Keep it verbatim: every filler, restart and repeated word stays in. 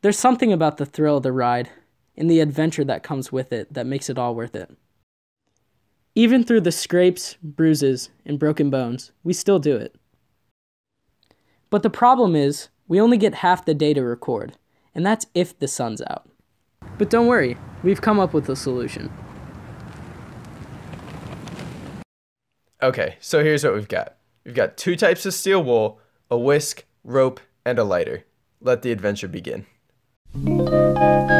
There's something about the thrill of the ride and the adventure that comes with it that makes it all worth it. Even through the scrapes, bruises, and broken bones, we still do it. But the problem is, we only get half the day to record, and that's if the sun's out. But don't worry, we've come up with a solution. Okay, so here's what we've got. We've got two types of steel wool, a whisk, rope, and a lighter. Let the adventure begin.